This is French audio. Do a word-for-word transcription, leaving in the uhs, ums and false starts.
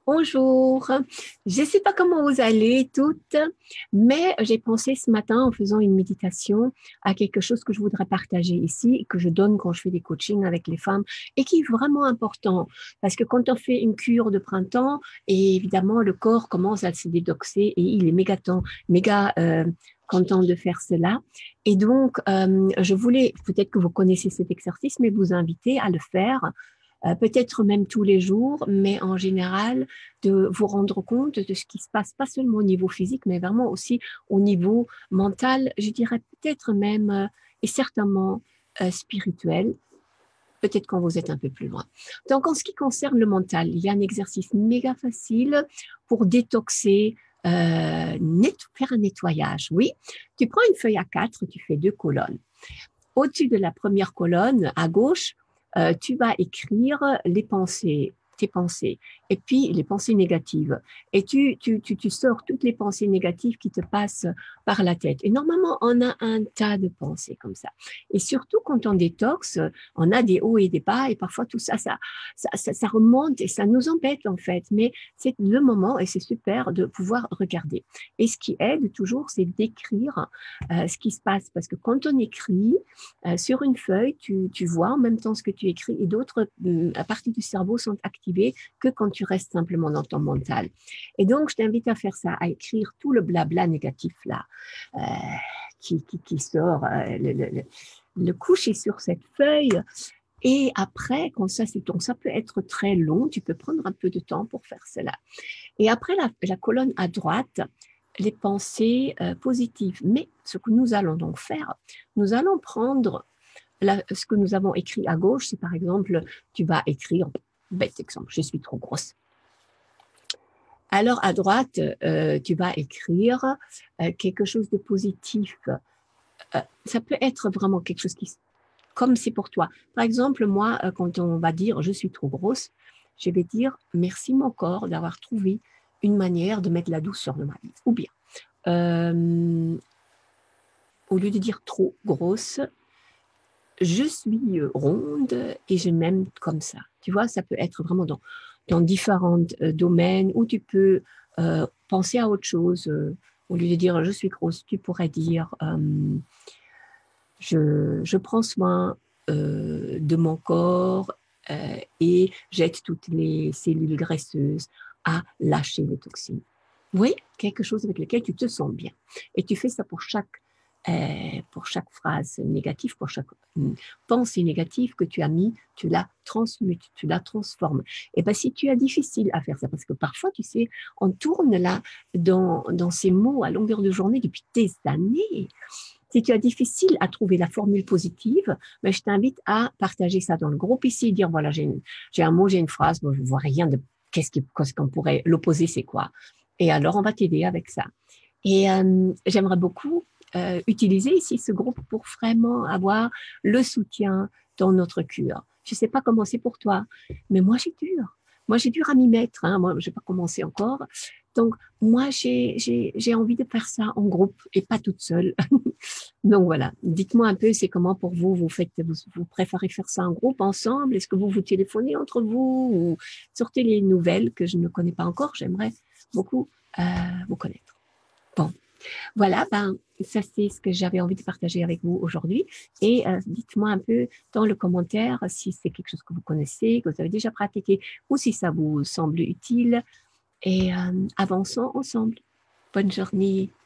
Bonjour, je ne sais pas comment vous allez toutes, mais j'ai pensé ce matin en faisant une méditation à quelque chose que je voudrais partager ici et que je donne quand je fais des coachings avec les femmes et qui est vraiment important parce que quand on fait une cure de printemps, et évidemment le corps commence à se détoxer et il est méga temps, méga euh, content de faire cela. Et donc, euh, je voulais, peut-être que vous connaissez cet exercice, mais vous inviter à le faire euh, peut-être même tous les jours, mais en général, de vous rendre compte de ce qui se passe, pas seulement au niveau physique, mais vraiment aussi au niveau mental, je dirais peut-être même euh, et certainement euh, spirituel, peut-être quand vous êtes un peu plus loin. Donc, en ce qui concerne le mental, il y a un exercice méga facile pour détoxer, euh, net, faire un nettoyage. Oui, tu prends une feuille A quatre, tu fais deux colonnes. Au-dessus de la première colonne, à gauche, euh, tu vas écrire les pensées, tes pensées, et puis les pensées négatives. Et tu, tu, tu, tu sors toutes les pensées négatives qui te passent par la tête. Et normalement, on a un tas de pensées comme ça. Et surtout, quand on détoxe, on a des hauts et des bas, et parfois tout ça, ça, ça, ça, ça remonte et ça nous embête en fait. Mais c'est le moment, et c'est super de pouvoir regarder. Et ce qui aide toujours, c'est d'écrire euh, ce qui se passe. Parce que quand on écrit, euh, sur une feuille, tu, tu vois en même temps ce que tu écris et d'autres euh, parties du cerveau sont activées que quand tu restes simplement dans ton mental. Et donc, je t'invite à faire ça, à écrire tout le blabla négatif là, euh, qui, qui, qui sort, euh, le, le, le, le coucher sur cette feuille. Et après, quand ça, c'est donc ça peut être très long, tu peux prendre un peu de temps pour faire cela. Et après la, la colonne à droite, les pensées euh, positives. Mais ce que nous allons donc faire, nous allons prendre la, ce que nous avons écrit à gauche, c'est par exemple, tu vas écrire, bête exemple, je suis trop grosse. Alors à droite, euh, tu vas écrire euh, quelque chose de positif. Euh, ça peut être vraiment quelque chose qui, comme c'est pour toi. Par exemple, moi, euh, quand on va dire je suis trop grosse, je vais dire merci mon corps d'avoir trouvé une manière de mettre la douceur dans ma vie. Ou bien, euh, au lieu de dire trop grosse, je suis ronde et je m'aime comme ça. Tu vois, ça peut être vraiment dans, dans différents euh, domaines où tu peux euh, penser à autre chose. Euh, au lieu de dire je suis grosse, tu pourrais dire euh, je, je prends soin euh, de mon corps euh, et j'aide toutes les cellules graisseuses à lâcher les toxines. Oui, quelque chose avec lequel tu te sens bien. Et tu fais ça pour chaque, euh, pour chaque phrase négative, pour chaque euh, pensée négative que tu as mis, tu la transmutes, tu la transformes. Et bien, si tu as difficile à faire ça, parce que parfois, tu sais, on tourne là dans, dans ces mots à longueur de journée depuis des années. Si tu as difficile à trouver la formule positive, ben, je t'invite à partager ça dans le groupe ici, dire voilà, j'ai, une, j'ai un mot, j'ai une phrase, bon, je ne vois rien de qu'est-ce, qui, qu'est-ce qu'on pourrait, l'opposé, c'est quoi. Et alors, on va t'aider avec ça. Et euh, j'aimerais beaucoup euh, utiliser ici ce groupe pour vraiment avoir le soutien dans notre cure. Je ne sais pas comment c'est pour toi, mais moi, j'ai dur. Moi, j'ai dur à m'y mettre. Hein. Moi, je n'ai pas commencé encore. Donc, moi, j'ai, j'ai, j'ai envie de faire ça en groupe et pas toute seule. Donc voilà, dites-moi un peu, c'est comment pour vous, vous faites, vous, vous préférez faire ça en groupe, ensemble? Est-ce que vous vous téléphonez entre vous ou sortez les nouvelles que je ne connais pas encore? J'aimerais beaucoup euh, vous connaître. Bon, voilà, ben, ça c'est ce que j'avais envie de partager avec vous aujourd'hui. Et euh, dites-moi un peu dans le commentaire si c'est quelque chose que vous connaissez, que vous avez déjà pratiqué ou si ça vous semble utile. Et euh, avançons ensemble. Bonne journée.